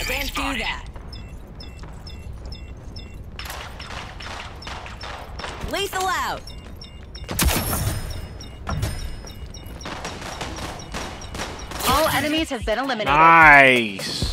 Can't do that. Lethal out. All enemies have been eliminated. Nice.